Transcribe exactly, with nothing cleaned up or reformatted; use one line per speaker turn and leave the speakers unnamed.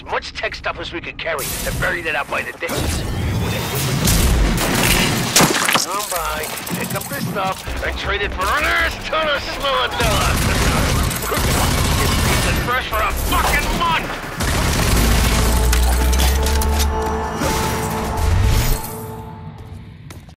as much tech stuff as we could carry and buried it out by the ditches. Come by, pick up this stuff, and trade it for an ass ton of small dollars. It's fresh for a fucking